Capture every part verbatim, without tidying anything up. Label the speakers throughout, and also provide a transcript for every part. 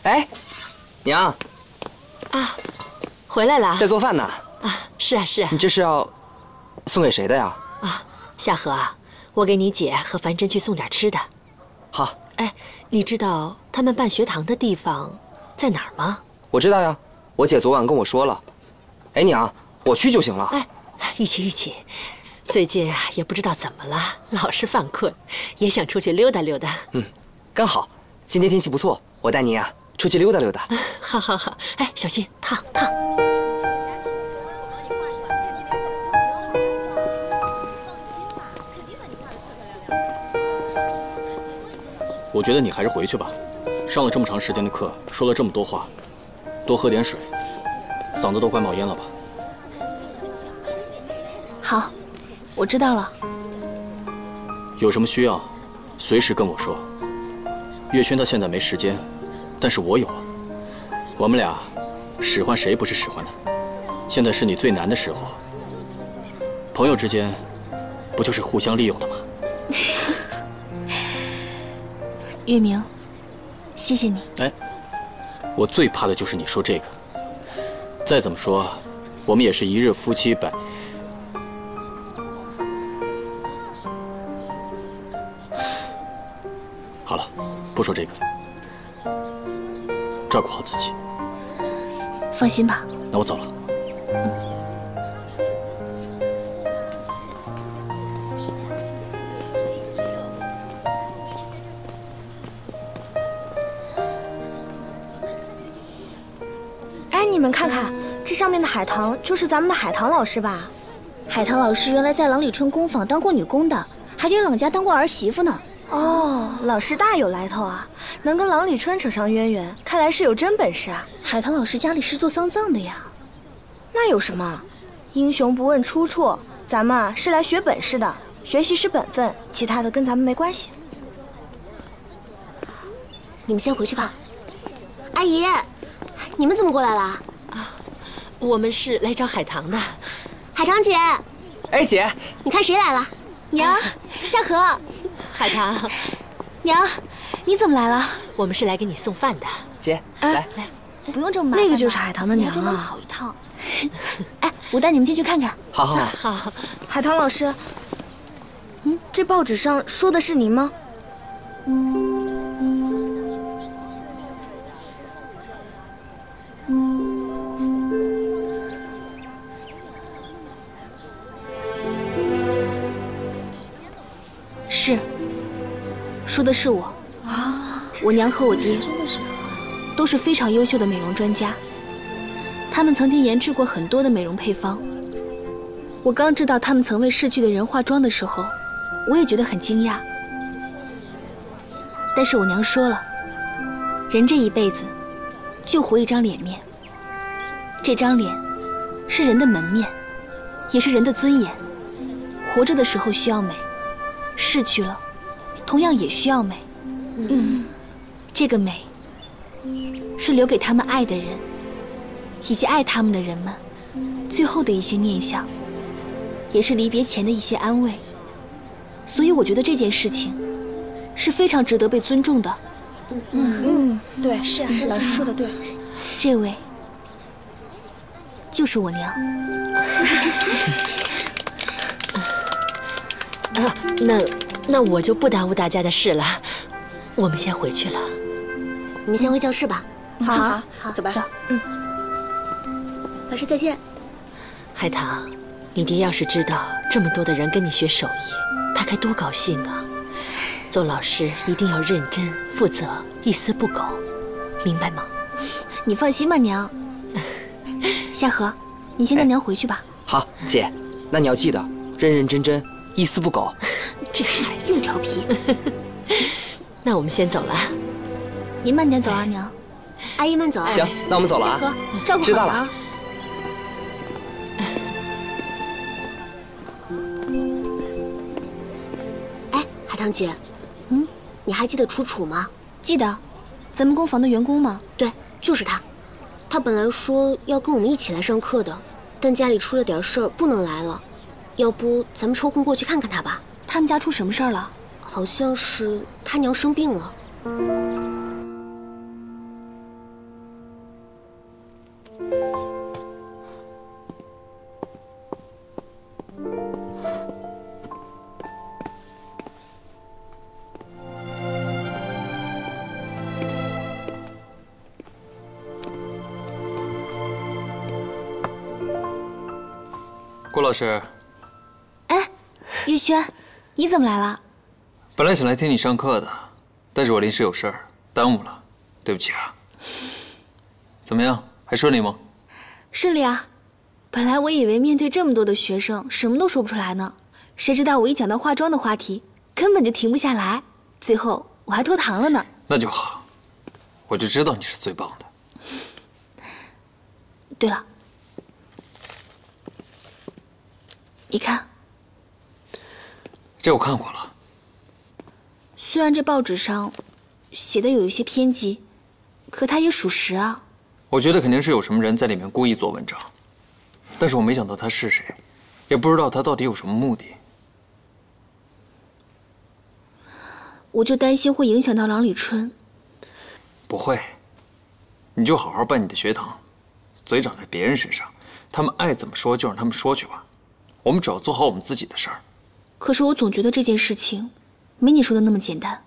Speaker 1: 哎，娘。
Speaker 2: 啊，回来了。
Speaker 1: 在做饭呢。
Speaker 2: 啊，是啊是啊。
Speaker 1: 你这是要送给谁的呀？
Speaker 2: 啊，夏荷啊，我给你姐和樊真去送点吃的。
Speaker 1: 好。
Speaker 2: 哎，你知道他们办学堂的地方在哪儿吗？
Speaker 1: 我知道呀，我姐昨晚跟我说了。哎，娘，我去就行了。
Speaker 2: 哎，一起一起。最近啊，也不知道怎么了，老是犯困，也想出去溜达溜达。
Speaker 1: 嗯，刚好今天天气不错，我带您啊出去溜达溜达。
Speaker 2: 好好好，哎，小心烫烫。
Speaker 3: 我觉得你还是回去吧，上了这么长时间的课，说了这么多话，多喝点水，嗓子都快冒烟了吧？
Speaker 4: 好，我知道了。
Speaker 3: 有什么需要，随时跟我说。月轩他现在没时间，但是我有啊。我们俩使唤谁不是使唤呢？现在是你最难的时候，朋友之间不就是互相利用的吗？
Speaker 4: 月明，谢谢你。
Speaker 3: 哎，我最怕的就是你说这个。再怎么说，我们也是一日夫妻百。好了，不说这个了，照顾好自己。
Speaker 4: 放心吧。
Speaker 3: 那我走了。
Speaker 4: 嗯。
Speaker 5: 你们看看，这上面的海棠就是咱们的海棠老师吧？
Speaker 6: 海棠老师原来在郎里春工坊当过女工的，还给郎家当过儿媳妇呢。
Speaker 5: 哦，老师大有来头啊，能跟郎里春扯上渊源，看来是有真本事啊。
Speaker 6: 海棠老师家里是做丧葬的呀。
Speaker 5: 那有什么？英雄不问出处，咱们啊是来学本事的，学习是本分，其他的跟咱们没关系。
Speaker 6: 你们先回去吧。阿姨。你们怎么过来了？
Speaker 2: 啊，我们是来找海棠的。
Speaker 6: 海棠姐，
Speaker 1: 哎姐，
Speaker 6: 你看谁来了？娘，夏荷，
Speaker 2: 海棠，
Speaker 4: 娘，你怎么来了？
Speaker 2: 我们是来给你送饭的。
Speaker 1: 姐，
Speaker 4: 哎、
Speaker 1: 来
Speaker 4: 来，不用这么麻烦。
Speaker 5: 那个就是海棠的娘啊，
Speaker 4: 专门跑一趟。哎，我带你们进去看看。
Speaker 1: 好好
Speaker 2: 好。好，
Speaker 5: 海棠老师，嗯，这报纸上说的是您吗？
Speaker 4: 是，说的是我啊！我娘和我爹
Speaker 6: 真的是他，
Speaker 4: 都是非常优秀的美容专家，他们曾经研制过很多的美容配方。我刚知道他们曾为逝去的人化妆的时候，我也觉得很惊讶。但是我娘说了，人这一辈子就活一张脸面，这张脸是人的门面，也是人的尊严。活着的时候需要美，逝去了，同样也需要美。嗯，这个美，是留给他们爱的人，以及爱他们的人们，最后的一些念想，也是离别前的一些安慰。所以我觉得这件事情，是非常值得被尊重的。
Speaker 5: 嗯，对，是啊，老师说的对。
Speaker 4: 这位，就是我娘。
Speaker 2: 啊，那那我就不耽误大家的事了，我们先回去了。
Speaker 6: 你们先回教室吧。
Speaker 5: 好好
Speaker 6: 好，
Speaker 5: 走吧。
Speaker 6: 走。
Speaker 5: 嗯，
Speaker 6: 老师再见。
Speaker 2: 海棠，你爹要是知道这么多的人跟你学手艺，他该多高兴啊！做老师一定要认真负责，一丝不苟，明白吗？
Speaker 4: 你放心吧，娘。夏荷，你先带娘回去吧。
Speaker 1: 好，姐，那你要记得认认真真，一丝不苟。
Speaker 4: 这孩子又调皮。
Speaker 2: 那我们先走了。
Speaker 4: 您慢点走啊，娘。
Speaker 6: 阿姨慢走。
Speaker 1: 行，那我们走了啊。
Speaker 6: 夏荷，照顾
Speaker 1: 知道了
Speaker 6: 好啊。哎，海棠姐，
Speaker 4: 嗯，
Speaker 6: 你还记得楚楚吗？
Speaker 4: 记得，咱们工坊的员工吗？
Speaker 6: 对，就是他。他本来说要跟我们一起来上课的，但家里出了点事儿，不能来了。要不咱们抽空过去看看他吧？
Speaker 4: 他们家出什么事儿了？
Speaker 6: 好像是他娘生病了。
Speaker 7: 顾老师。
Speaker 4: 哎，月轩，你怎么来了？
Speaker 7: 本来想来听你上课的，但是我临时有事儿，耽误了，对不起啊。怎么样，还顺利吗？
Speaker 4: 顺利啊。本来我以为面对这么多的学生，什么都说不出来呢，谁知道我一讲到化妆的话题，根本就停不下来，最后我还拖堂了呢。
Speaker 7: 那就好，我就知道你是最棒的。
Speaker 4: 对了，你看，
Speaker 7: 这我看过了。
Speaker 4: 虽然这报纸上写的有一些偏激，可它也属实啊。
Speaker 7: 我觉得肯定是有什么人在里面故意做文章，但是我没想到他是谁，也不知道他到底有什么目的。
Speaker 4: 我就担心会影响到郎里春。
Speaker 7: 不会，你就好好办你的学堂，嘴长在别人身上，他们爱怎么说就让他们说去吧，我们只要做好我们自己的事儿。
Speaker 4: 可是我总觉得这件事情没你说的那么简单。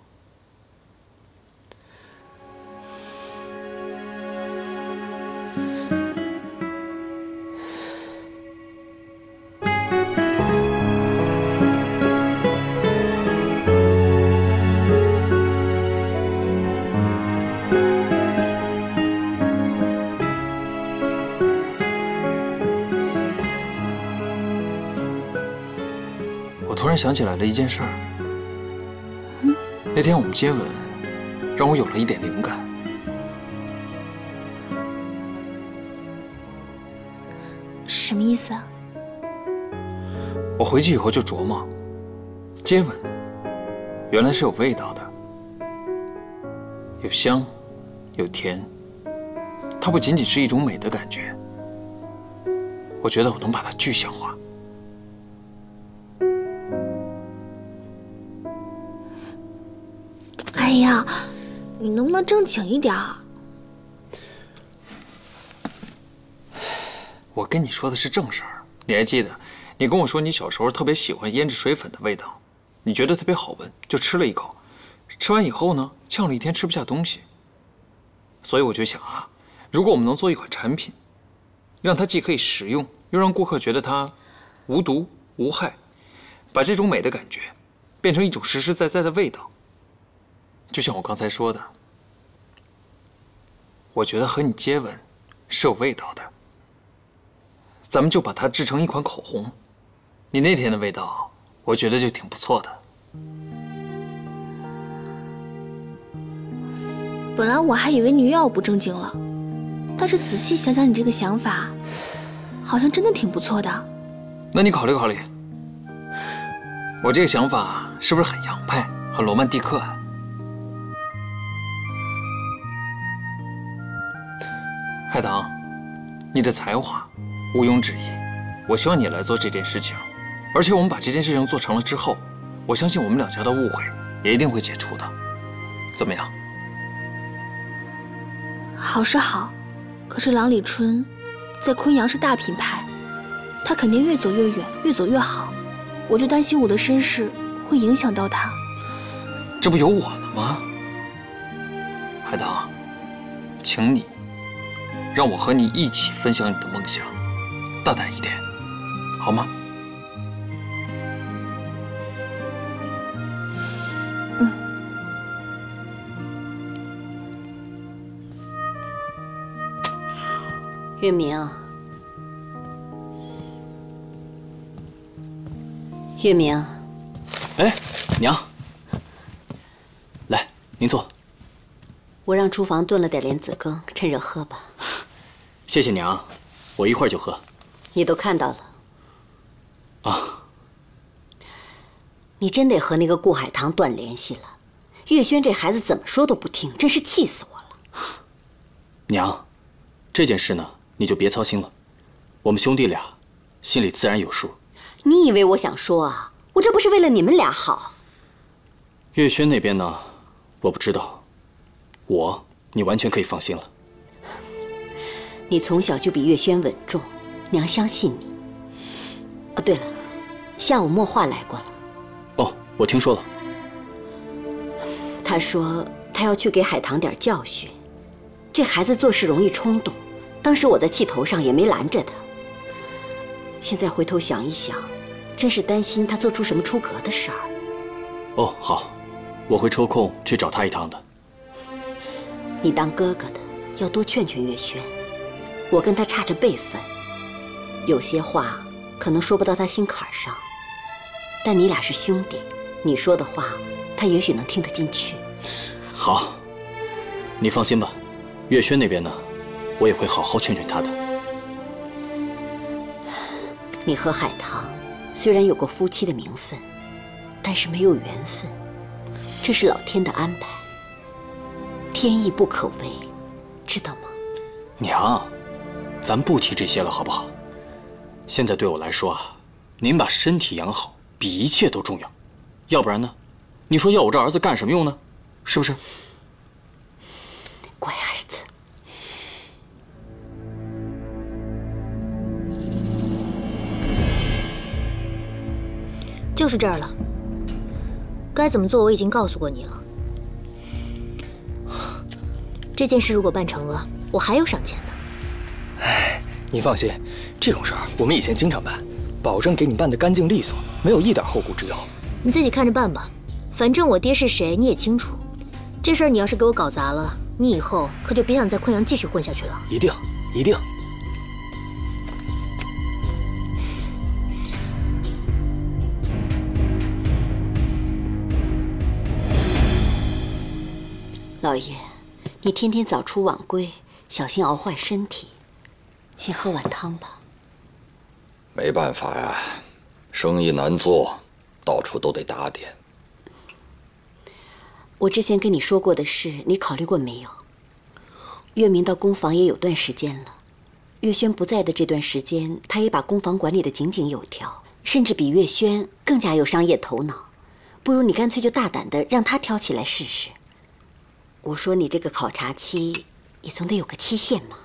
Speaker 7: 突然想起来了一件事儿。嗯，那天我们接吻，让我有了一点灵感。
Speaker 4: 什么意思啊？
Speaker 7: 我回去以后就琢磨，接吻原来是有味道的，有香，有甜，它不仅仅是一种美的感觉。我觉得我能把它具象化。
Speaker 4: 哎呀，你能不能正经一点儿？
Speaker 7: 我跟你说的是正事儿，你还记得？你跟我说你小时候特别喜欢胭脂水粉的味道，你觉得特别好闻，就吃了一口。吃完以后呢，呛了一天吃不下东西。所以我就想啊，如果我们能做一款产品，让它既可以食用，又让顾客觉得它无毒无害，把这种美的感觉变成一种实实在在的味道。就像我刚才说的，我觉得和你接吻是有味道的，咱们就把它制成一款口红。你那天的味道，我觉得就挺不错的。
Speaker 4: 本来我还以为你又要不正经了，但是仔细想想，你这个想法，好像真的挺不错的。
Speaker 7: 那你考虑考虑，我这个想法是不是很洋派、很罗曼蒂克啊？海棠，你的才华毋庸置疑，我希望你来做这件事情。而且我们把这件事情做成了之后，我相信我们两家的误会也一定会解除的。怎么样？
Speaker 4: 好是好，可是郎里春在昆阳是大品牌，他肯定越走越远，越走越好。我就担心我的身世会影响到他。
Speaker 7: 这不有我呢吗？海棠，请你让我和你一起分享你的梦想，大胆一点，好吗？
Speaker 4: 嗯。
Speaker 2: 月明，月明，
Speaker 3: 哎，娘，来，您坐。
Speaker 2: 我让厨房炖了点莲子羹，趁热喝吧。
Speaker 3: 谢谢娘，我一会儿就喝。
Speaker 2: 你都看到了。
Speaker 3: 啊。
Speaker 2: 你真得和那个顾海棠断联系了。月轩这孩子怎么说都不听，真是气死我了。
Speaker 3: 娘，这件事呢，你就别操心了，我们兄弟俩心里自然有数。
Speaker 2: 你以为我想说啊？我这不是为了你们俩好。
Speaker 3: 月轩那边呢，我不知道。我，你完全可以放心了。
Speaker 2: 你从小就比月轩稳重，娘相信你。哦，对了，下午墨画来过了。
Speaker 3: 哦，我听说了。
Speaker 2: 他说他要去给海棠点教训。这孩子做事容易冲动，当时我在气头上也没拦着他。 现在回头想一想，真是担心他做出什么出格的事儿。
Speaker 3: 哦，好，我会抽空去找他一趟的。
Speaker 2: 你当哥哥的要多劝劝月轩，我跟他差着辈分，有些话可能说不到他心坎上，但你俩是兄弟，你说的话他也许能听得进去。
Speaker 3: 好，你放心吧，月轩那边呢，我也会好好劝劝他的。
Speaker 2: 你和海棠虽然有过夫妻的名分，但是没有缘分，这是老天的安排，天意不可违，知道吗？
Speaker 3: 娘，咱不提这些了，好不好？现在对我来说啊，您把身体养好比一切都重要，要不然呢？你说要我这儿子干什么用呢？是不是？
Speaker 2: 乖儿子。
Speaker 6: 就是这儿了。该怎么做我已经告诉过你了。这件事如果办成了，我还有赏钱呢。
Speaker 8: 哎，你放心，这种事儿我们以前经常办，保证给你办得干净利索，没有一点后顾之忧。
Speaker 6: 你自己看着办吧，反正我爹是谁你也清楚。这事儿你要是给我搞砸了，你以后可就别想在昆阳继续混下去了。
Speaker 8: 一定，一定。
Speaker 2: 老爷，你天天早出晚归，小心熬坏身体。先喝碗汤吧。
Speaker 9: 没办法呀，生意难做，到处都得打点。
Speaker 2: 我之前跟你说过的事，你考虑过没有？月明到工房也有段时间了，月轩不在的这段时间，他也把工房管理得井井有条，甚至比月轩更加有商业头脑。不如你干脆就大胆的让他挑起来试试。我说你这个考察期也总得有个期限嘛。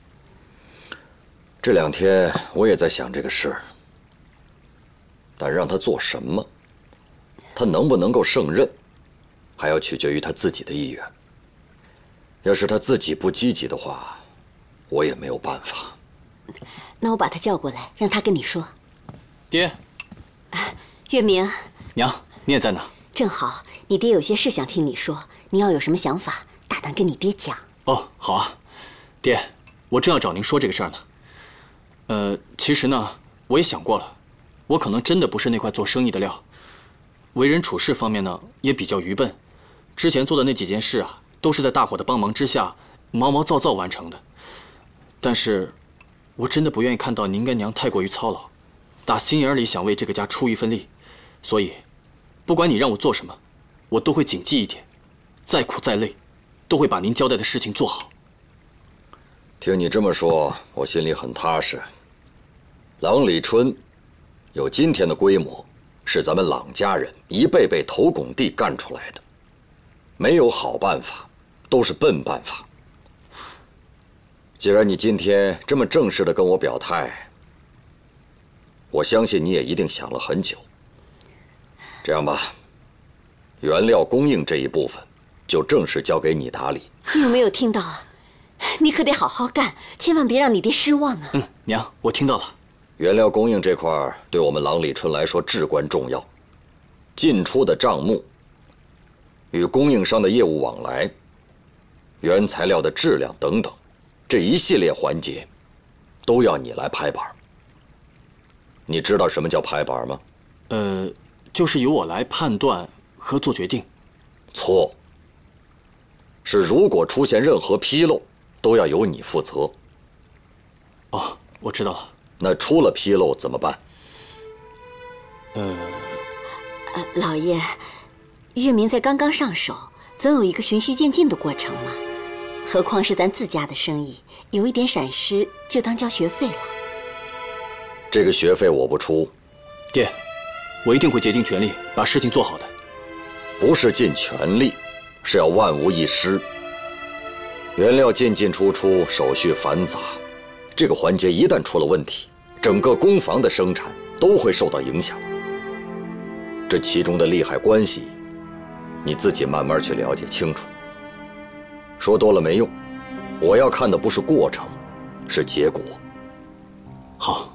Speaker 9: 这两天我也在想这个事，但让他做什么，他能不能够胜任，还要取决于他自己的意愿。要是他自己不积极的话，我也没有办法。
Speaker 2: 那我把他叫过来，让他跟你说。
Speaker 3: 爹，
Speaker 2: 啊，月明，
Speaker 3: 娘，你也在呢。
Speaker 2: 正好，你爹有些事想听你说，你要有什么想法，大胆跟你爹讲。
Speaker 3: 哦，好啊，爹，我正要找您说这个事儿呢。呃，其实呢，我也想过了，我可能真的不是那块做生意的料，为人处事方面呢也比较愚笨，之前做的那几件事啊，都是在大伙的帮忙之下，毛毛躁躁完成的。但是，我真的不愿意看到您跟娘太过于操劳，打心眼里想为这个家出一份力，所以，不管你让我做什么，我都会谨记一点，再苦再累，都会把您交代的事情做好。
Speaker 9: 听你这么说，我心里很踏实。郎里春有今天的规模，是咱们郎家人一辈辈投拱地干出来的。没有好办法，都是笨办法。既然你今天这么正式的跟我表态，我相信你也一定想了很久。这样吧，原料供应这一部分就正式交给你打理。
Speaker 2: 你有没有听到啊？你可得好好干，千万别让你爹失望啊！
Speaker 3: 嗯，娘，我听到了。
Speaker 9: 原料供应这块对我们郎里春来说至关重要，进出的账目、与供应商的业务往来、原材料的质量等等，这一系列环节都要你来拍板。你知道什么叫拍板吗？
Speaker 3: 呃，就是由我来判断和做决定。
Speaker 9: 错，是如果出现任何纰漏，都要由你负责。
Speaker 3: 哦，我知道了。
Speaker 9: 那出了纰漏怎么办？
Speaker 3: 呃，
Speaker 2: 呃，老爷，月明才刚刚上手，总有一个循序渐进的过程嘛。何况是咱自家的生意，有一点闪失就当交学费了。
Speaker 9: 这个学费我不出。
Speaker 3: 爹，我一定会竭尽全力把事情做好的。
Speaker 9: 不是尽全力，是要万无一失。原料进进出出，手续繁杂，这个环节一旦出了问题，整个工坊的生产都会受到影响。这其中的利害关系，你自己慢慢去了解清楚。说多了没用，我要看的不是过程，是结果。
Speaker 3: 好，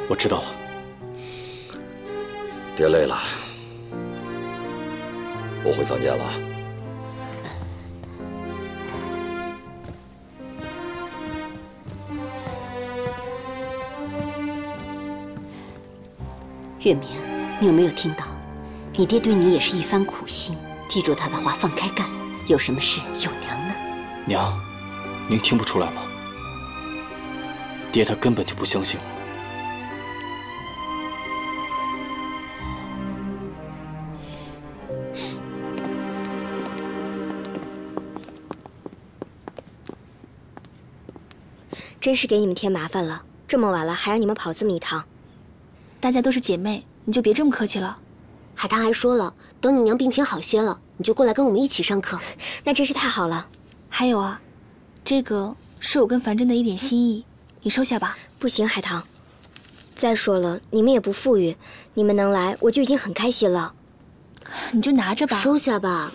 Speaker 3: 我知道了。
Speaker 9: 爹累了，我回房间了啊。
Speaker 10: 月明，你有没有听到？你爹对你也是一番苦心，记住他的话，放开干，有什么事有娘呢。
Speaker 3: 娘，您听不出来吗？爹他根本就不相信我。
Speaker 5: 真是给你们添麻烦了，这么晚了还让你们跑这么一趟。
Speaker 4: 大家都是姐妹，你就别这么客气了。
Speaker 6: 海棠还说了，等你娘病情好些了，你就过来跟我们一起上课。
Speaker 5: 那真是太好了。
Speaker 4: 还有啊，这个是我跟樊真的一点心意，你收下吧。
Speaker 5: 不行，海棠。再说了，你们也不富裕，你们能来我就已经很开心了。
Speaker 4: 你就拿着吧。
Speaker 6: 收下吧。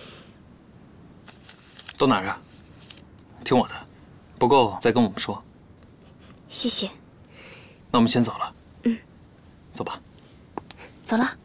Speaker 7: 都拿着，听我的，不够再跟我们说。
Speaker 5: 谢谢。
Speaker 7: 那我们先走了。
Speaker 5: 嗯，
Speaker 4: 走吧。走了。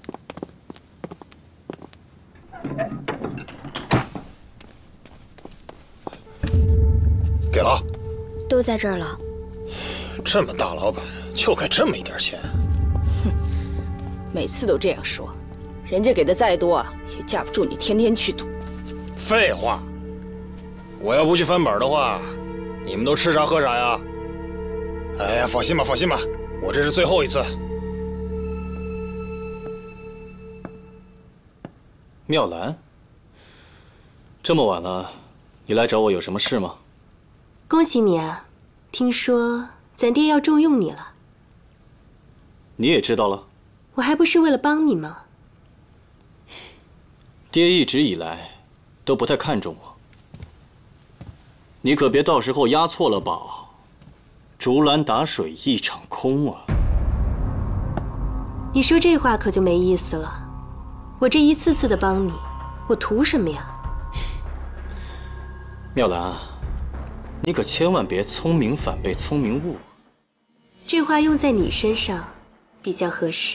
Speaker 11: 给了。
Speaker 5: 都在这儿了。
Speaker 11: 这么大老板就给这么一点钱？
Speaker 12: 哼，每次都这样说，人家给的再多啊，也架不住你天天去赌。
Speaker 11: 废话，我要不去翻本的话，你们都吃啥喝啥呀？哎呀，放心吧，放心吧，我这是最后一次。
Speaker 3: 妙兰，这么晚了，你来找我有什么事吗？
Speaker 13: 恭喜你啊！听说咱爹要重用你了。
Speaker 3: 你也知道了？
Speaker 13: 我还不是为了帮你吗？
Speaker 3: 爹一直以来都不太看重我，你可别到时候押错了宝，竹篮打水一场空啊！
Speaker 13: 你说这话可就没意思了。我这一次次的帮你，我图什么呀？
Speaker 3: 妙兰啊，你可千万别聪明反被聪明误。
Speaker 13: 这话用在你身上比较合适。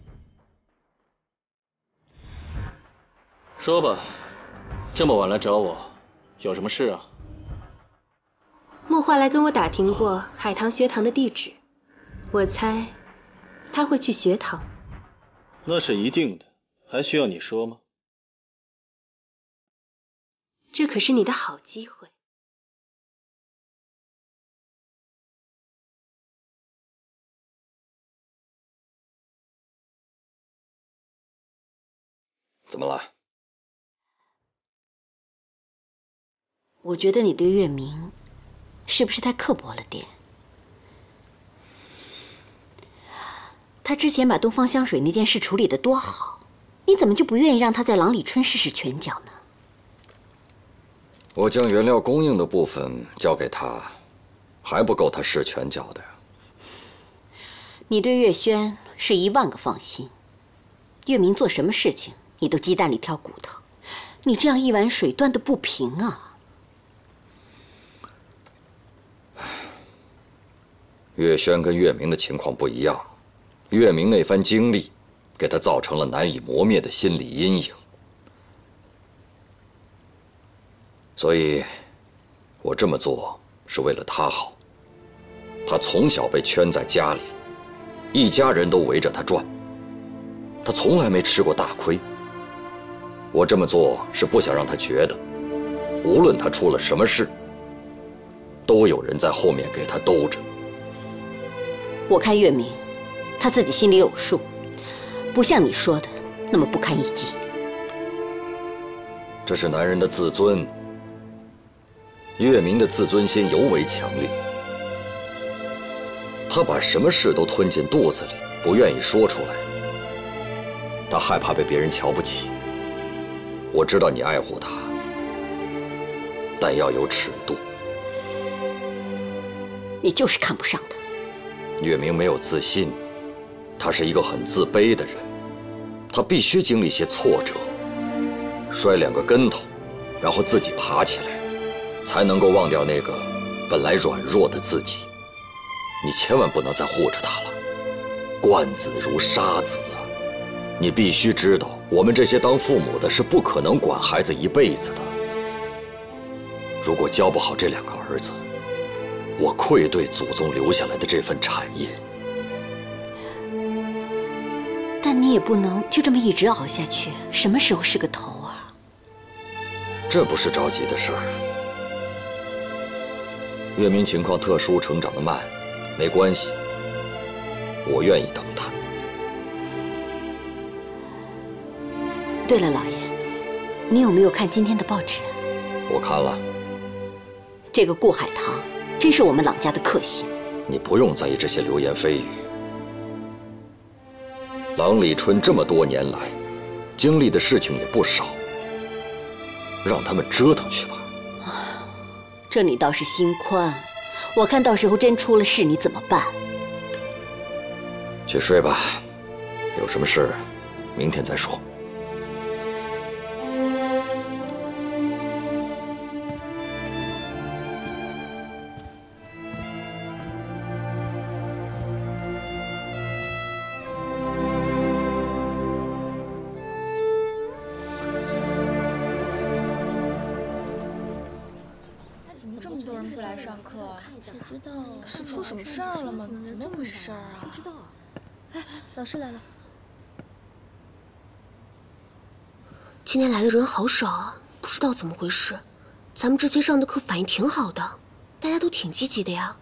Speaker 3: 说吧，这么晚来找我，有什么事啊？
Speaker 13: 墨画来跟我打听过海棠学堂的地址，我猜他会去学堂。
Speaker 3: 那是一定的，还需要你说吗？
Speaker 13: 这可是你的好机会。
Speaker 9: 怎么了？
Speaker 10: 我觉得你对月明是不是太刻薄了点？他之前把东方香水那件事处理得多好，你怎么就不愿意让他在郎里春试试拳脚呢？
Speaker 9: 我将原料供应的部分交给他，还不够他试拳脚的呀。
Speaker 10: 你对月轩是一万个放心，月明做什么事情你都鸡蛋里挑骨头，你这样一碗水端得不平啊！
Speaker 9: 月轩跟月明的情况不一样，月明那番经历，给他造成了难以磨灭的心理阴影。所以，我这么做是为了他好。他从小被圈在家里，一家人都围着他转，他从来没吃过大亏。我这么做是不想让他觉得，无论他出了什么事，都有人在后面给他兜着。
Speaker 10: 我看月明，他自己心里有数，不像你说的那么不堪一击。
Speaker 9: 这是男人的自尊。月明的自尊心尤为强烈，他把什么事都吞进肚子里，不愿意说出来。他害怕被别人瞧不起。我知道你爱护他，但要有尺度。
Speaker 10: 你就是看不上他。
Speaker 9: 月明没有自信，他是一个很自卑的人，他必须经历些挫折，摔两个跟头，然后自己爬起来，才能够忘掉那个本来软弱的自己。你千万不能再护着他了。 惯子如杀子啊！你必须知道，我们这些当父母的是不可能管孩子一辈子的。如果教不好这两个儿子，我愧对祖宗留下来的这份产业。
Speaker 10: 但你也不能就这么一直熬下去，什么时候是个头啊？
Speaker 9: 这不是着急的事儿。月明情况特殊，成长得慢，没关系，我愿意等他。
Speaker 10: 对了，老爷，你有没有看今天的报纸？
Speaker 9: 我看了。
Speaker 10: 这个顾海棠真是我们朗家的克星。
Speaker 9: 你不用在意这些流言蜚语。郎里春这么多年来，经历的事情也不少，让他们折腾去吧。
Speaker 10: 这你倒是心宽，我看到时候真出了事，你怎么办？
Speaker 9: 去睡吧，有什么事明天再说。
Speaker 5: 上课，不知道是出什么事儿了吗？怎么回事啊？不知道。哎，老师来了。
Speaker 6: 今天来的人好少啊，不知道怎么回事。咱们之前上的课反应挺好的，大家都挺积极的呀。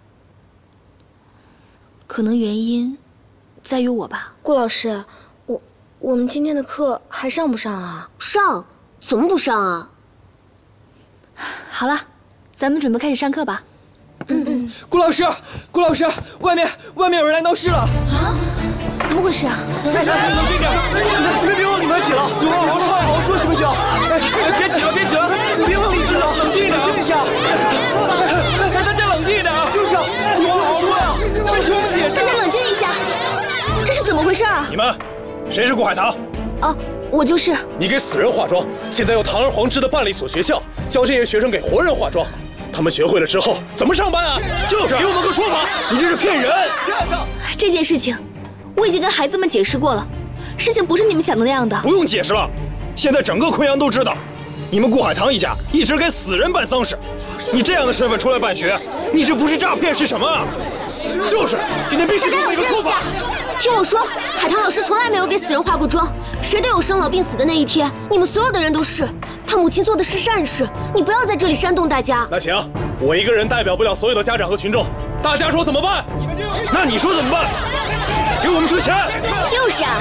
Speaker 4: 可能原因在于我吧。
Speaker 5: 顾老师，我我们今天的课还上不上啊？
Speaker 6: 上，怎么不上啊？
Speaker 4: 好了，咱们准备开始上课吧。
Speaker 8: 嗯嗯。顾老师，顾老师，外面外面有人来闹事了。
Speaker 4: 啊？怎么回事啊？
Speaker 8: 哎，冷静点，别别往里面挤了，有话好好说，好好说行不行？哎，别挤了，别挤了，别往里挤了，冷静一点，冷静一下。哎，大家冷静一点啊！就是啊，有话好好说呀，别听我们解释。
Speaker 4: 大家冷静一下，这是怎么回事啊？
Speaker 11: 你们，谁是顾海棠？
Speaker 4: 啊，我就是。
Speaker 14: 你给死人化妆，现在又堂而皇之的办了一所学校，教这些学生给活人化妆。他们学会了之后怎么上班啊？就是给我们个说法！
Speaker 8: 你这是骗人！
Speaker 4: 这件事情我已经跟孩子们解释过了，事情不是你们想的那样的。
Speaker 11: 不用解释了，现在整个昆阳都知道，你们顾海棠一家一直给死人办丧事。你这样的身份出来办学，你这不是诈骗是什么啊？
Speaker 14: 就是，今天必须给我一个说法。
Speaker 6: 听我说，海棠老师从来没有给死人化过妆，谁都有生老病死的那一天，你们所有的人都是。他母亲做的是善事，你不要在这里煽动大家。
Speaker 14: 那行，我一个人代表不了所有的家长和群众，大家说怎么办？
Speaker 11: 那你说怎么办？给我们退钱！
Speaker 15: 就是啊，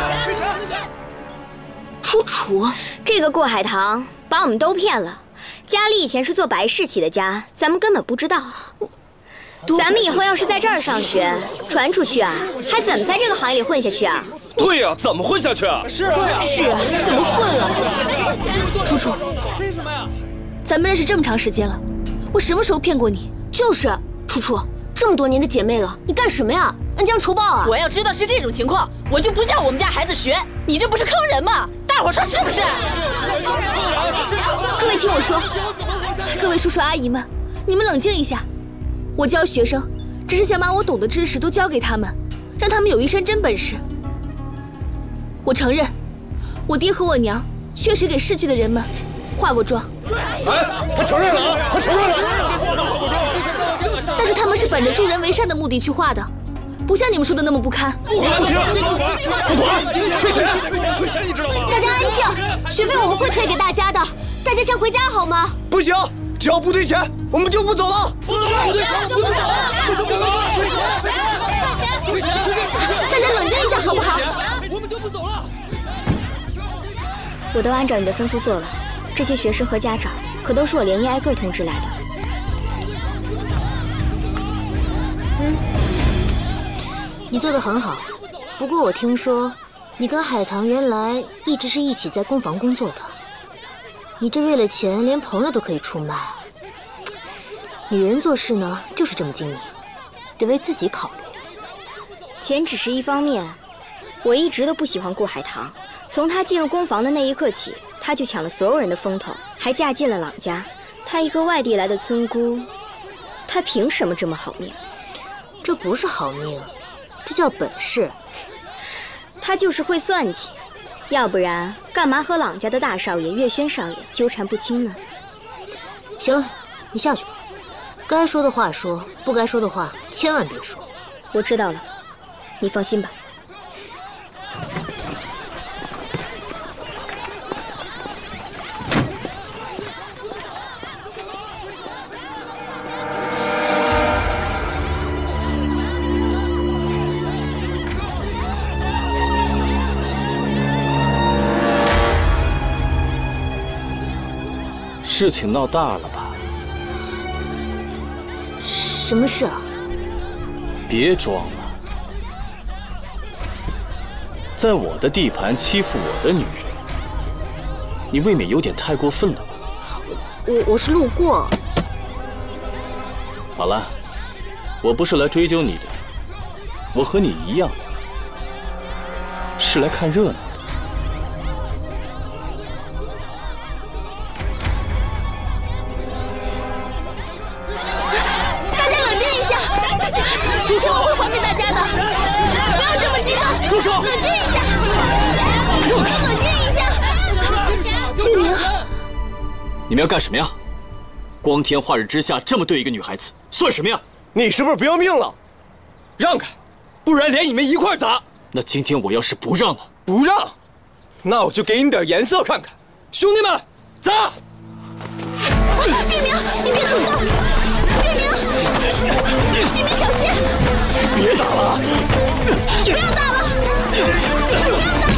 Speaker 6: 楚楚，
Speaker 15: 这个顾海棠把我们都骗了。家里以前是做白事起的家，咱们根本不知道。咱们以后要是在这儿上学，传出去啊，还怎么在这个行业里混下去啊？
Speaker 8: 对呀、啊，怎么混下去啊？
Speaker 4: 是啊，是啊，怎么混啊？楚楚，
Speaker 8: 为什么呀？
Speaker 4: 咱们认识这么长时间了，我什么时候骗过你？
Speaker 6: 就是，楚楚，这么多年的姐妹了，你干什么呀？恩将仇报啊！
Speaker 2: 我要知道是这种情况，我就不叫我们家孩子学。你这不是坑人吗？大伙说是不是？
Speaker 4: 各位听我说，各位叔叔阿姨们，你们冷静一下。我教学生，只是想把我懂的知识都教给他们，让他们有一身真本事。我承认，我爹和我娘确实给逝去的人们化过妆。
Speaker 14: 哎，他承认了啊，他承认了。
Speaker 4: 但是他们是本着助人为善的目的去画的，不像你们说的那么不堪。
Speaker 14: 不听，不管，退钱，退钱，你知道吗？
Speaker 6: 大家安静，学费我们会退给大家的，大家先回家好吗？
Speaker 8: 不行，只要不退钱，我们就不走了。
Speaker 14: 不走了，不走了，不走了，退钱，退钱，
Speaker 6: 大家冷静一下好不好？
Speaker 14: 我们就不走了。
Speaker 15: 我都按照你的吩咐做了，这些学生和家长可都是我连夜挨个通知来的。
Speaker 6: 嗯，你做得很好。不过我听说，你跟海棠原来一直是一起在工坊工作的。你这为了钱，连朋友都可以出卖。女人做事呢，就是这么精明，得为自己考虑。
Speaker 15: 钱只是一方面，我一直都不喜欢顾海棠。从她进入工坊的那一刻起，她就抢了所有人的风头，还嫁进了朗家。她一个外地来的村姑，她凭什么这么好命？
Speaker 6: 这不是好命， 这叫本事。
Speaker 15: 他就是会算计，要不然干嘛和朗家的大少爷月轩少爷纠缠不清呢？
Speaker 6: 行了，你下去吧。该说的话说，不该说的话千万别说。
Speaker 15: 我知道了，你放心吧。
Speaker 3: 事情闹大了吧？
Speaker 6: 什么事啊？
Speaker 3: 别装了，在我的地盘欺负我的女人，你未免有点太过分了吧？
Speaker 6: 我我是路过。
Speaker 3: 好了，我不是来追究你的，我和你一样，是来看热闹的。
Speaker 4: 主持我会还给大家的，不要这么激动。
Speaker 3: 住手！
Speaker 4: 冷静一下，都冷静一下。玉明，
Speaker 3: 你们要干什么呀？光天化日之下这么对一个女孩子，算什么呀？
Speaker 8: 你是不是不要命了？让开，不然连你们一块砸。
Speaker 3: 那今天我要是不让呢？
Speaker 8: 不让，那我就给你点颜色看看。兄弟们，砸！
Speaker 4: 玉明，你别出动。玉明，玉明小心！
Speaker 8: 别打了！
Speaker 4: 不要打了！不要打了！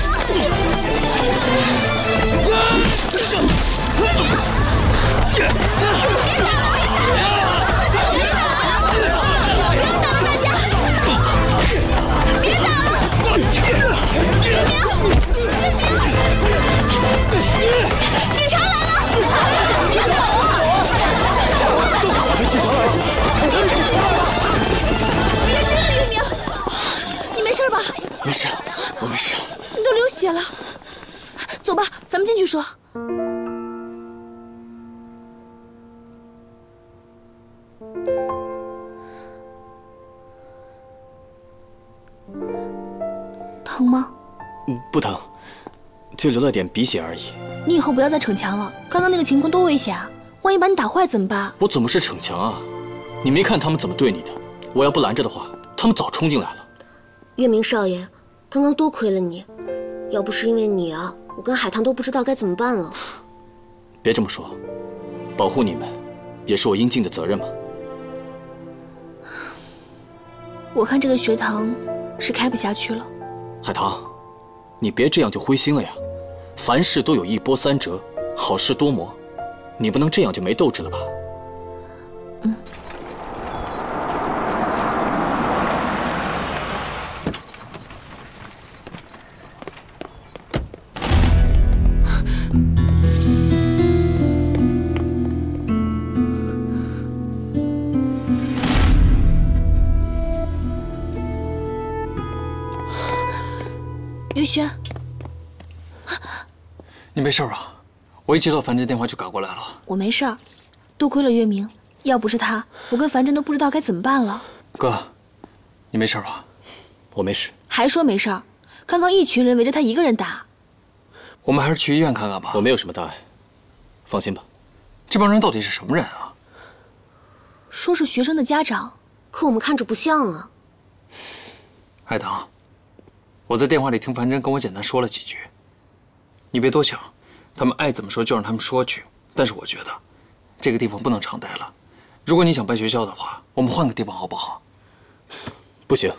Speaker 4: 别打了！别打了！不要打了，大家！别打了！玉明，玉明，警察来了！别打了！
Speaker 8: 警察来了！警察来了！
Speaker 4: 别追了，玉明，你没事吧？
Speaker 3: 没事，我没事。
Speaker 4: 你都流血了，走吧，咱们进去说。疼吗？
Speaker 3: 嗯，不疼，就流了点鼻血而已。
Speaker 4: 你以后不要再逞强了，刚刚那个情况多危险啊！万一把你打坏怎么办？
Speaker 3: 我怎么是逞强啊？你没看他们怎么对你的？我要不拦着的话，他们早冲进来了。
Speaker 6: 月明少爷，刚刚多亏了你，要不是因为你啊，我跟海棠都不知道该怎么办了。
Speaker 3: 别这么说，保护你们也是我应尽的责任嘛。
Speaker 4: 我看这个学堂是开不下去了。
Speaker 3: 海棠，你别这样就灰心了呀。凡事都有一波三折，好事多磨，你不能这样就没斗志了吧？
Speaker 4: 嗯。月轩，
Speaker 7: 你没事吧？我一接到樊振电话就赶过来了。
Speaker 4: 我没事儿，多亏了月明，要不是他，我跟樊振都不知道该怎么办了。
Speaker 7: 哥，你没事吧？
Speaker 3: 我没事。
Speaker 4: 还说没事儿？刚刚一群人围着他一个人打。
Speaker 7: 我们还是去医院看看吧。
Speaker 3: 我没有什么大碍，放心吧。
Speaker 7: 这帮人到底是什么人啊？
Speaker 4: 说是学生的家长，
Speaker 6: 可我们看着不像啊。
Speaker 7: 海棠，我在电话里听樊振跟我简单说了几句，你别多想，他们爱怎么说就让他们说去。但是我觉得，这个地方不能常待了。如果你想办学校的话，我们换个地方好不好？
Speaker 3: 不行。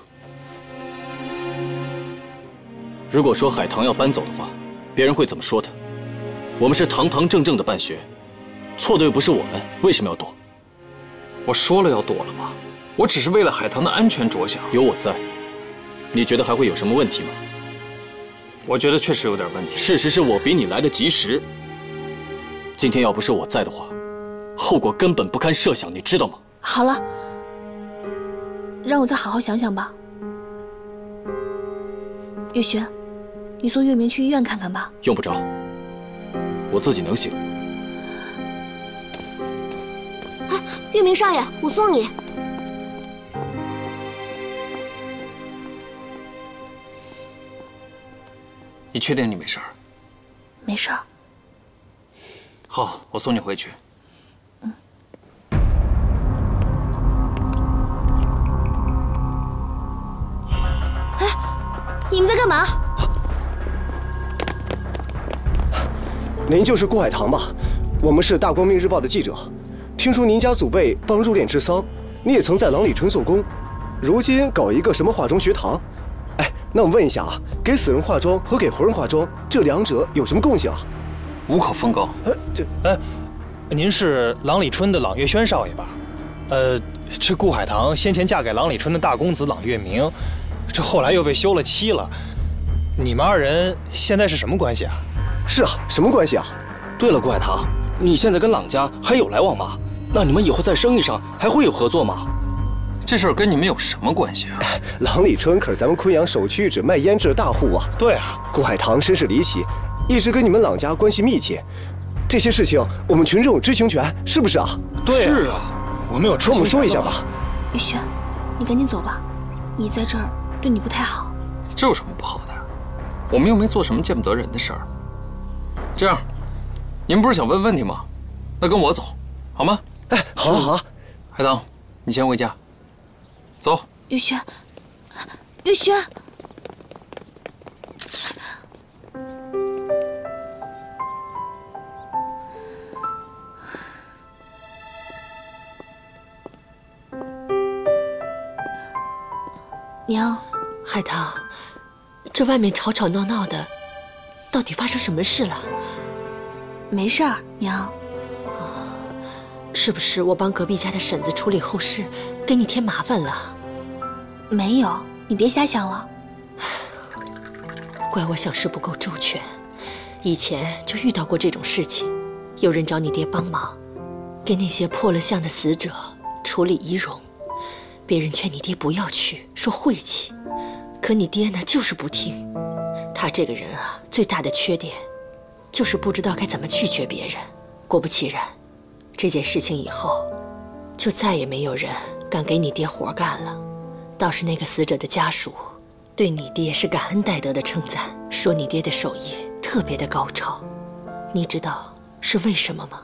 Speaker 3: 如果说海棠要搬走的话，别人会怎么说他？我们是堂堂正正的办学，错的又不是我们，为什么要躲？
Speaker 7: 我说了要躲了吗？我只是为了海棠的安全着想。
Speaker 3: 有我在，你觉得还会有什么问题吗？
Speaker 7: 我觉得确实有点问题。
Speaker 3: 事实是我比你来得及时。今天要不是我在的话，后果根本不堪设想，你知道吗？
Speaker 4: 好了，让我再好好想想吧。月轩，你送月明去医院看看吧。
Speaker 3: 用不着，我自己能行。
Speaker 6: 哎，月明少爷，我送你。
Speaker 7: 你确定你没事儿？
Speaker 4: 没事儿。
Speaker 7: 好，我送你回去。
Speaker 4: 嗯。
Speaker 15: 哎，你们在干嘛？
Speaker 14: 您就是顾海棠吧？我们是《大光明日报》的记者，听说您家祖辈帮入殓治丧，你也曾在郎里春做工，如今搞一个什么化妆学堂？哎，那我问一下啊，给死人化妆和给活人化妆，这两者有什么共性啊？
Speaker 7: 无可奉告。
Speaker 11: 呃，这哎，您是郎里春的郎月轩少爷吧？呃，这顾海棠先前嫁给郎里春的大公子郎月明，这后来又被休了妻了。你们二人现在是什么关系啊？
Speaker 14: 是啊，什么关系啊？
Speaker 3: 对了，顾海棠，你现在跟郎家还有来往吗？那你们以后在生意上还会有合作吗？
Speaker 7: 这事儿跟你们有什么关系啊？
Speaker 14: 郎里春可是咱们昆阳首屈一指卖胭脂的大户啊。
Speaker 11: 对啊，
Speaker 14: 顾海棠身世离奇，一直跟你们郎家关系密切，这些事情我们群众有知情权，是不是啊？
Speaker 11: 对啊，
Speaker 14: 是啊，
Speaker 11: 我们有知情权。
Speaker 14: 和我们说一下吧。
Speaker 4: 玉轩，你赶紧走吧，你在这儿对你不太好。
Speaker 7: 这有什么不好的？我们又没做什么见不得人的事儿。这样，你们不是想问问题吗？那跟我走，好吗？
Speaker 14: 哎，好，好，好。
Speaker 7: 海棠，你先回家。走。
Speaker 4: 玉轩，玉轩。
Speaker 2: 娘，海棠，这外面吵吵闹闹的，到底发生什么事了？
Speaker 4: 没事儿，娘。
Speaker 2: 是不是我帮隔壁家的婶子处理后事，给你添麻烦了？
Speaker 4: 没有，你别瞎想了。
Speaker 2: 怪我想事不够周全，以前就遇到过这种事情，有人找你爹帮忙，给那些破了相的死者处理仪容，别人劝你爹不要去，说晦气，可你爹呢就是不听。他这个人啊，最大的缺点就是不知道该怎么拒绝别人。果不其然，这件事情以后，就再也没有人敢给你爹活干了。倒是那个死者的家属，对你爹是感恩戴德的称赞，说你爹的手艺特别的高超。你知道是为什么吗？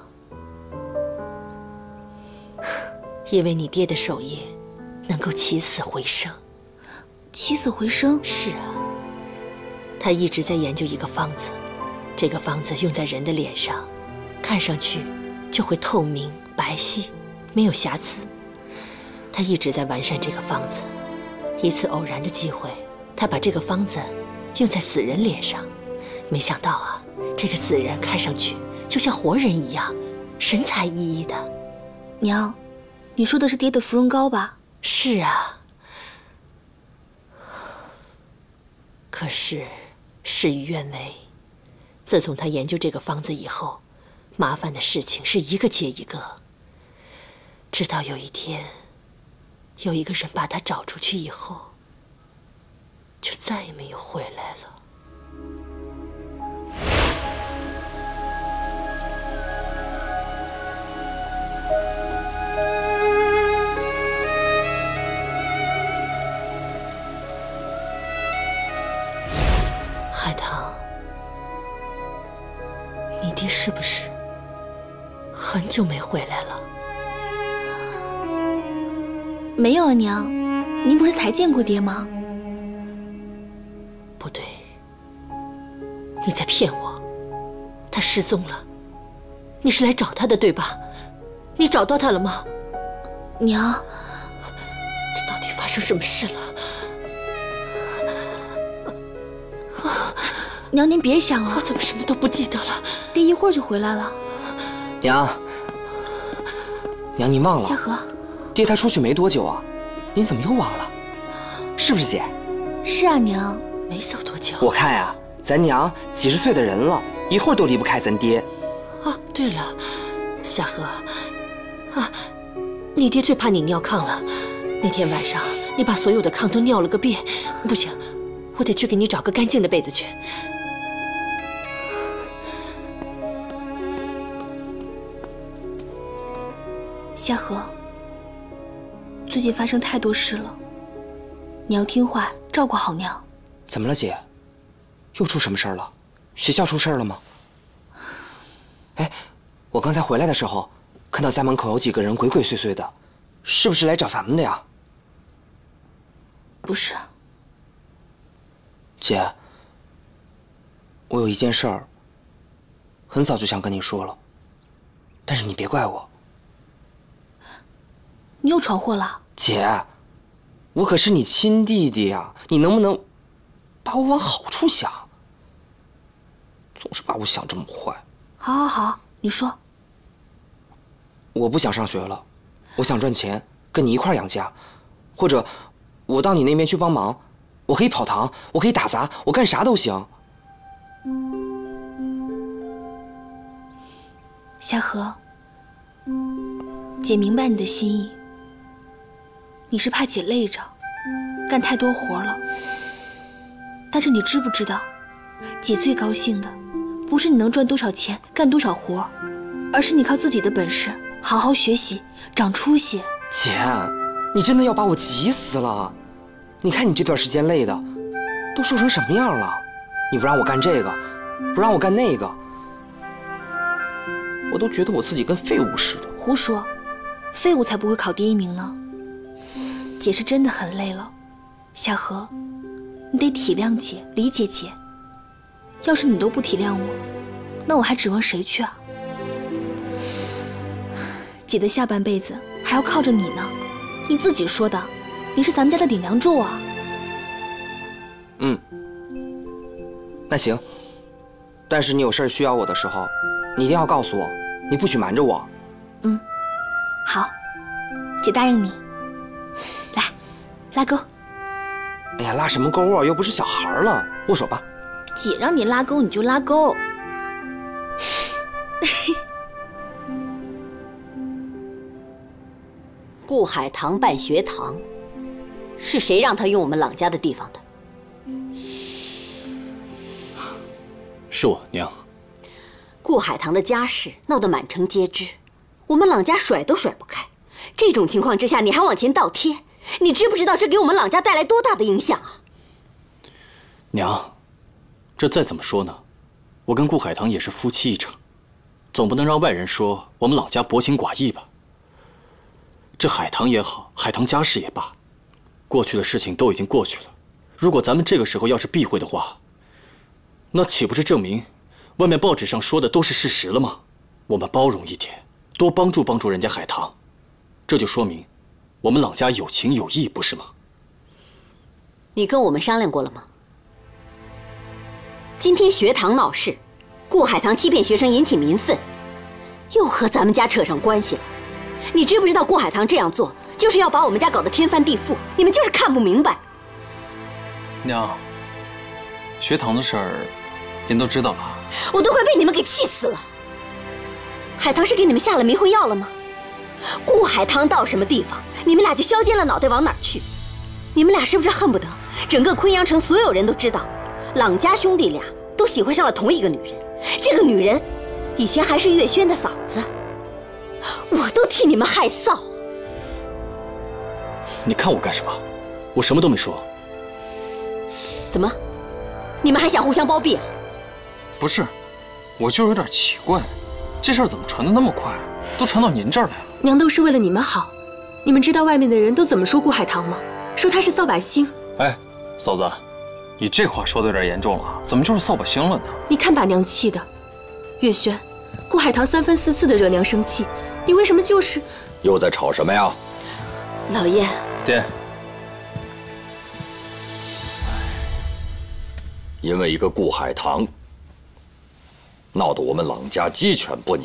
Speaker 2: 因为你爹的手艺能够起死回生。
Speaker 4: 起死回生？
Speaker 2: 是啊，他一直在研究一个方子，这个方子用在人的脸上，看上去就会透明白皙，没有瑕疵。他一直在完善这个方子。一次偶然的机会，他把这个方子用在死人脸上，没想到啊，这个死人看上去就像活人一样，神采奕奕的。
Speaker 4: 娘，你说的是爹的芙蓉膏吧？
Speaker 2: 是啊。可是事与愿违，自从他研究这个方子以后，麻烦的事情是一个接一个。直到有一天，有一个人把他找出去以后，就再也没有回来了。海棠，你爹是不是很久没回来了？
Speaker 4: 没有啊，娘，您不是才见过爹吗？
Speaker 2: 不对，你在骗我，他失踪了。你是来找他的对吧？你找到他了吗？
Speaker 4: 娘，
Speaker 2: 这到底发生什么事了？
Speaker 4: 娘，您别想了，
Speaker 2: 我怎么什么都不记得了？
Speaker 4: 爹一会儿就回来了。
Speaker 1: 娘，娘，你忘了？
Speaker 4: 夏荷，
Speaker 1: 爹他出去没多久啊，你怎么又忘了？是不是姐？
Speaker 4: 是啊，娘，
Speaker 2: 没走多久。
Speaker 1: 我看呀，咱娘几十岁的人了，一会儿都离不开咱爹。
Speaker 2: 啊，对了，夏荷，啊，你爹最怕你尿炕了。那天晚上你把所有的炕都尿了个遍，不行，我得去给你找个干净的被子去。
Speaker 4: 夏荷，最近发生太多事了，你要听话，照顾好娘。
Speaker 1: 怎么了，姐？ 又出什么事儿了？学校出事儿了吗？哎，我刚才回来的时候，看到家门口有几个人鬼鬼祟祟的，是不是来找咱们的呀？
Speaker 4: 不是。
Speaker 1: 姐，我有一件事儿，很早就想跟你说了，但是你别怪我。
Speaker 4: 你又闯祸了？
Speaker 1: 姐，我可是你亲弟弟呀，你能不能把我往好处想？总是把我想这么坏。
Speaker 4: 好，好，好，你说。
Speaker 1: 我不想上学了，我想赚钱，跟你一块儿养家，或者我到你那边去帮忙，我可以跑堂，我可以打杂，我干啥都行。
Speaker 4: 夏荷，姐明白你的心意。你是怕姐累着，干太多活了。但是你知不知道，姐最高兴的，不是你能赚多少钱，干多少活，而是你靠自己的本事，好好学习，长出息。
Speaker 1: 姐，你真的要把我急死了！你看你这段时间累的，都瘦成什么样了？你不让我干这个，不让我干那个，我都觉得我自己跟废物似的。
Speaker 4: 胡说，废物才不会考第一名呢。姐是真的很累了，夏荷，你得体谅姐，理解姐。要是你都不体谅我，那我还指望谁去啊？姐的下半辈子还要靠着你呢，你自己说的，你是咱们家的顶梁柱啊。
Speaker 1: 嗯，那行，但是你有事需要我的时候，你一定要告诉我，你不许瞒着我。
Speaker 4: 嗯，好，姐答应你。来，拉钩。
Speaker 1: 哎呀，拉什么钩啊？又不是小孩了，握手吧。
Speaker 4: 姐让你拉钩你就拉钩。
Speaker 10: 顾海棠办学堂，是谁让他用我们朗家的地方的？
Speaker 3: 是我娘。
Speaker 10: 顾海棠的家事闹得满城皆知，我们朗家甩都甩不开。这种情况之下，你还往前倒贴，你知不知道这给我们朗家带来多大的影响啊？
Speaker 3: 娘，这再怎么说呢，我跟顾海棠也是夫妻一场，总不能让外人说我们朗家薄情寡义吧？这海棠也好，海棠家事也罢，过去的事情都已经过去了。如果咱们这个时候要是避讳的话，那岂不是证明外面报纸上说的都是事实了吗？我们包容一点，多帮助帮助人家海棠，这就说明我们朗家有情有义，不是吗？
Speaker 10: 你跟我们商量过了吗？今天学堂闹事，顾海棠欺骗学生引起民愤，又和咱们家扯上关系了。你知不知道顾海棠这样做就是要把我们家搞得天翻地覆？你们就是看不明白。
Speaker 7: 娘，学堂的事儿您都知道了，
Speaker 10: 我都快被你们给气死了。海棠是给你们下了迷魂药了吗？顾海棠到什么地方，你们俩就削尖了脑袋往哪儿去。你们俩是不是恨不得整个昆阳城所有人都知道，朗家兄弟俩都喜欢上了同一个女人？这个女人以前还是月轩的嫂子，我都替你们害臊。
Speaker 3: 你看我干什么？我什么都没说。
Speaker 10: 怎么，你们还想互相包庇啊？
Speaker 7: 不是，我就有点奇怪，这事儿怎么传得那么快，都传到您这儿来了？
Speaker 13: 娘都是为了你们好，你们知道外面的人都怎么说顾海棠吗？说她是扫把星。
Speaker 7: 哎，嫂子，你这话说的有点严重了，怎么就是扫把星了呢？
Speaker 13: 你看把娘气的，月轩，顾海棠三番四次的惹娘生气，你为什么就是……
Speaker 9: 又在吵什么呀？
Speaker 10: 老爷，
Speaker 7: 爹，
Speaker 9: 因为一个顾海棠，闹得我们朗家鸡犬不宁。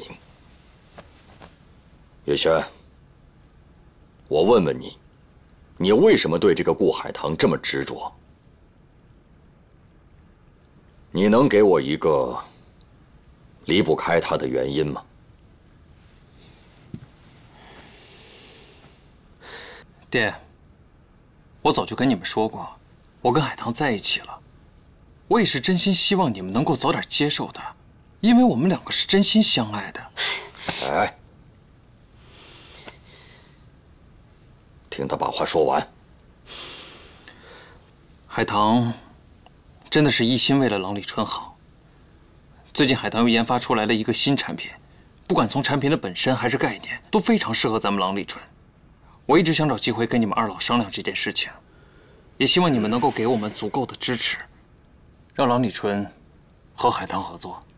Speaker 9: 月轩，我问问你，你为什么对这个顾海棠这么执着？你能给我一个离不开他的原因吗？
Speaker 7: 爹，我早就跟你们说过，我跟海棠在一起了，我也是真心希望你们能够早点接受的，因为我们两个是真心相爱的。
Speaker 9: 哎，听他把话说完。
Speaker 7: 海棠真的是一心为了郎里春好。最近海棠又研发出来了一个新产品，不管从产品的本身还是概念，都非常适合咱们郎里春。我一直想找机会跟你们二老商量这件事情，也希望你们能够给我们足够的支持，让郎里春和海棠合作。